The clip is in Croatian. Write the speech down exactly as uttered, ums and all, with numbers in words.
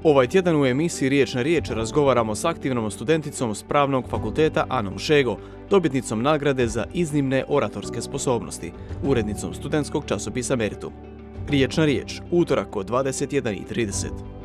Ovaj tjedan u emisiji Riječ na riječ razgovaramo s aktivnom studenticom s Pravnog fakulteta Anom Šego, dobitnicom nagrade za iznimne oratorske sposobnosti, urednicom studentskog časopisa Meritum. Riječ na riječ, utorak od dvadeset jedan i trideset.